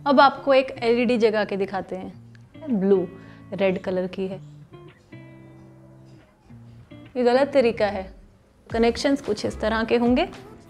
अब आपको एक एलईडी जगा के दिखाते हैं, ब्लू रेड कलर की है। ये गलत तरीका है। कनेक्शंस कुछ इस तरह के होंगे।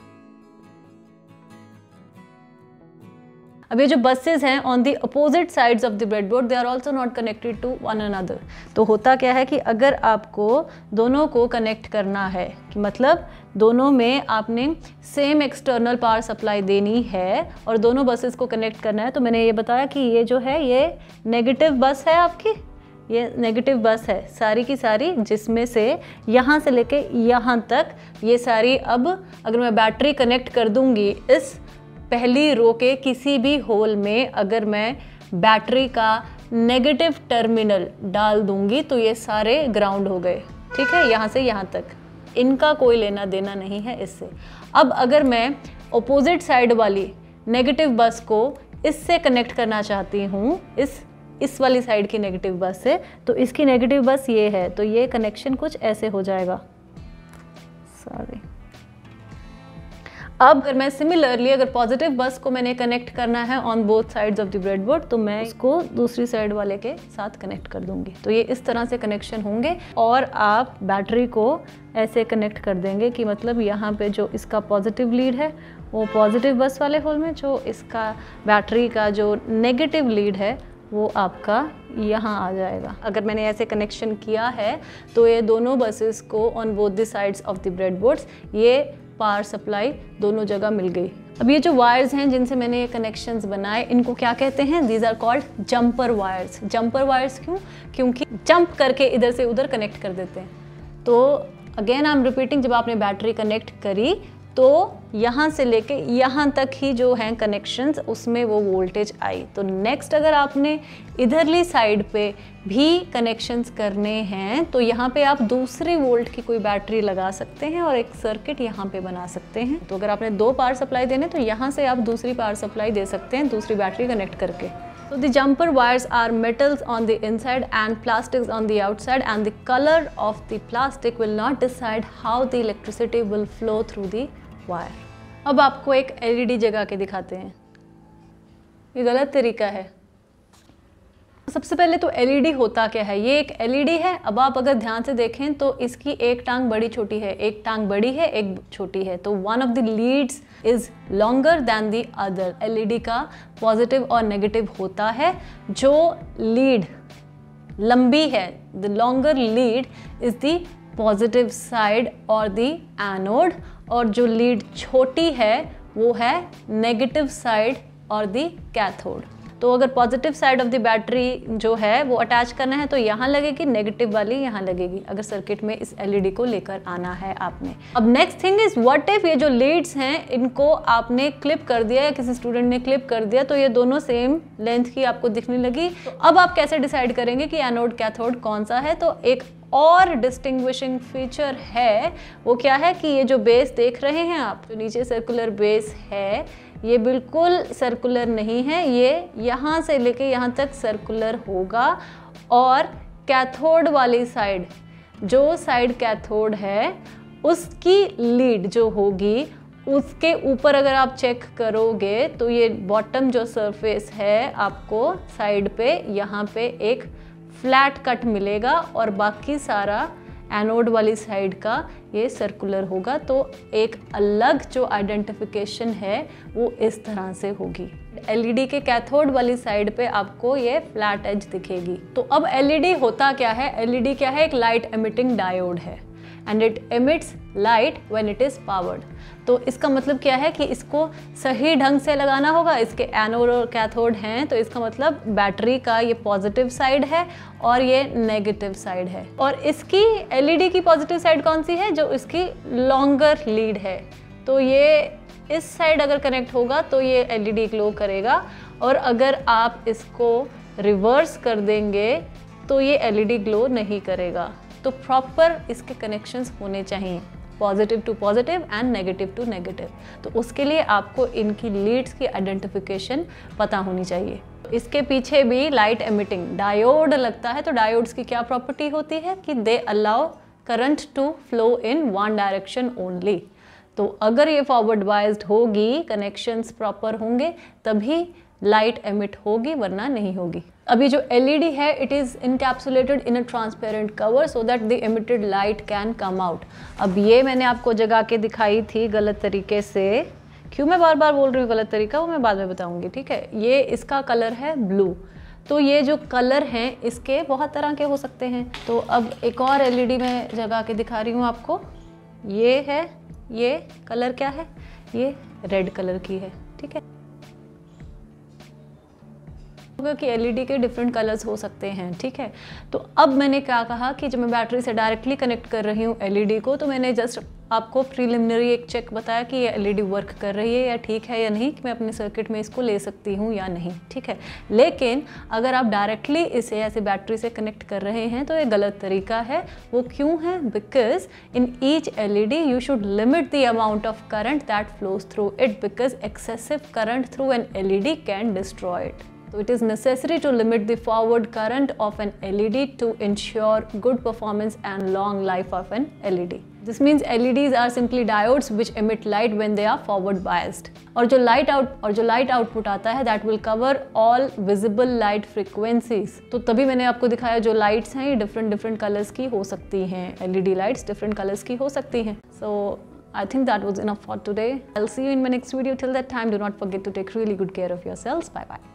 अब ये जो बसेस हैं on the opposite sides of the breadboard, they are also not connected to one another. तो होता क्या है कि अगर आपको दोनों को कनेक्ट करना है, कि मतलब दोनों में आपने सेम एक्सटर्नल पावर सप्लाई देनी है और दोनों बसेस को कनेक्ट करना है, तो मैंने ये बताया कि ये जो है ये नेगेटिव बस है आपकी, ये नेगेटिव बस है सारी की सारी, जिसमें से यहाँ से लेके यहाँ तक ये सारी, अब अगर मैं बैटरी कनेक्ट कर दूँगी इस पहली रो के किसी भी होल में, अगर मैं बैटरी का नेगेटिव टर्मिनल डाल दूंगी तो ये सारे ग्राउंड हो गए, ठीक है, यहाँ से यहाँ तक, इनका कोई लेना देना नहीं है इससे। अब अगर मैं ऑपोजिट साइड वाली नेगेटिव बस को इससे कनेक्ट करना चाहती हूँ, इस वाली साइड की नेगेटिव बस से, तो इसकी नेगेटिव बस ये है, तो ये कनेक्शन कुछ ऐसे हो जाएगा। सॉरी। अब अगर मैं सिमिलरली अगर पॉजिटिव बस को मैंने कनेक्ट करना है on both sides of the breadboard, तो मैं इसको दूसरी साइड वाले के साथ कनेक्ट कर दूंगी। तो ये इस तरह से कनेक्शन होंगे और आप बैटरी को ऐसे कनेक्ट कर देंगे कि मतलब यहाँ पे जो इसका पॉजिटिव लीड है वो पॉजिटिव बस वाले होल में, जो इसका बैटरी का जो नेगेटिव लीड है वो आपका यहाँ आ जाएगा। अगर मैंने ऐसे कनेक्शन किया है तो ये दोनों बसेस को on both the sides of the breadboards ये पावर सप्लाई दोनों जगह मिल गई। अब ये जो वायर्स हैं जिनसे मैंने ये कनेक्शंस बनाए, इनको क्या कहते हैं? These are called jumper wires. Jumper wires क्यों? क्योंकि जंप करके इधर से उधर कनेक्ट कर देते हैं। तो अगेन आई एम रिपीटिंग, जब आपने बैटरी कनेक्ट करी तो यहाँ से लेके यहाँ तक ही जो हैं कनेक्शंस, उसमें वो वोल्टेज आई। तो नेक्स्ट अगर आपने इधरली साइड पे भी कनेक्शंस करने हैं तो यहाँ पे आप दूसरी वोल्ट की कोई बैटरी लगा सकते हैं और एक सर्किट यहाँ पे बना सकते हैं। तो अगर आपने दो पावर सप्लाई देने तो यहाँ से आप दूसरी पावर सप्लाई दे सकते हैं दूसरी बैटरी कनेक्ट करके। So the jumper wires are metals on the inside and plastics on the outside, and the color of the plastic will not decide how the electricity will flow through the wire. अब आपको एक LED जगा के दिखाते हैं। ये गलत तरीका है। सबसे पहले तो LED होता क्या है? ये एक LED है। अब आप अगर ध्यान से देखें तो इसकी एक टांग बड़ी छोटी है, एक टांग बड़ी है, एक छोटी है। तो one of the leads is longer than the other. LED का पॉजिटिव और नेगेटिव होता है। जो लीड लंबी है, the longer lead is the positive side और द एनोड, और जो लीड छोटी है वो है नेगेटिव साइड और द कैथोड। तो अगर positive side of the battery जो है वो अटैच करना है तो यहाँ लगेगी, नेगेटिव वाली यहाँ लगेगी, अगर सर्किट में इस LED को लेकर आना है आपने। अब next thing is what if ये जो लीड्स हैं इनको आपने क्लिप कर दिया या किसी स्टूडेंट ने क्लिप कर दिया तो ये दोनों सेम लेंथ की आपको दिखने लगी। तो अब आप कैसे डिसाइड करेंगे कि एनोड कैथोड कौन सा है? तो एक और डिस्टिंग्विशिंग फीचर है, वो क्या है कि ये जो बेस देख रहे हैं आप, जो नीचे सर्कुलर बेस है, ये बिल्कुल सर्कुलर नहीं है, ये यहाँ से लेके यहाँ तक सर्कुलर होगा। और कैथोड वाली साइड, जो साइड कैथोड है उसकी लीड जो होगी उसके ऊपर अगर आप चेक करोगे तो ये बॉटम जो सरफेस है आपको साइड पे यहाँ पे एक फ्लैट कट मिलेगा और बाकी सारा एनोड वाली साइड का ये सर्कुलर होगा। तो एक अलग जो आइडेंटिफिकेशन है वो इस तरह से होगी। LED के कैथोड वाली साइड पे आपको ये फ्लैट एज दिखेगी। तो अब LED होता क्या है? LED क्या है? एक लाइट एमिटिंग डायोड है and it emits light when it is powered. तो इसका मतलब क्या है कि इसको सही ढंग से लगाना होगा। इसके एनोड और कैथोड हैं तो इसका मतलब बैटरी का ये पॉजिटिव साइड है और ये नेगेटिव साइड है। और इसकी LED की पॉजिटिव साइड कौन सी है? जो इसकी लॉन्गर लीड है। तो ये इस साइड अगर कनेक्ट होगा तो ये LED ग्लो करेगा, और अगर आप इसको रिवर्स कर देंगे तो ये LED ग्लो नहीं करेगा। तो प्रॉपर इसके कनेक्शंस होने चाहिए, positive to positive and negative to negative. तो उसके लिए आपको इनकी लीड्स की आइडेंटिफिकेशन पता होनी चाहिए। इसके पीछे भी लाइट एमिटिंग डायोड लगता है। तो डायोड्स की क्या प्रॉपर्टी होती है कि they allow current to flow in one direction only. तो अगर ये फॉरवर्ड बाइज्ड होगी, कनेक्शंस प्रॉपर होंगे, तभी लाइट एमिट होगी, वरना नहीं होगी। अभी जो LED है it is encapsulated in a transparent cover so that the emitted light can come out. अब ये मैंने आपको जगा के दिखाई थी गलत तरीके से, क्यों मैं बार बार बोल रही हूँ गलत तरीका, वो मैं बाद में बताऊँगी, ठीक है। ये इसका कलर है ब्लू, तो ये जो कलर हैं इसके बहुत तरह के हो सकते हैं। तो अब एक और LED मैं जगा के दिखा रही हूँ आपको, ये है, ये कलर क्या है, ये रेड कलर की है, ठीक है। कि LED के डिफरेंट कलर्स हो सकते हैं, ठीक है। तो अब मैंने क्या कहा कि जब मैं बैटरी से डायरेक्टली कनेक्ट कर रही हूँ LED को, तो मैंने जस्ट आपको प्रीलिमिनरी एक चेक बताया कि ये LED वर्क कर रही है या ठीक है या नहीं, कि मैं अपने सर्किट में इसको ले सकती हूँ या नहीं, ठीक है। लेकिन अगर आप डायरेक्टली इसे ऐसे बैटरी से कनेक्ट कर रहे हैं तो ये गलत तरीका है। वो क्यों है? Because in each LED you should limit the amount of current that flows through it, because excessive current through an LED can destroy it. So it is necessary to limit the forward current of an LED to ensure good performance and long life of an LED. This means LEDs are simply diodes which emit light when they are forward biased. और जो light output आता है that will cover all visible light frequencies. तो तभी मैंने आपको दिखाया जो lights हैं ये different colors की हो सकती हैं, LED lights different colors की हो सकती हैं. So I think that was enough for today. I'll see you in my next video. Till that time, do not forget to take really good care of yourselves. Bye bye.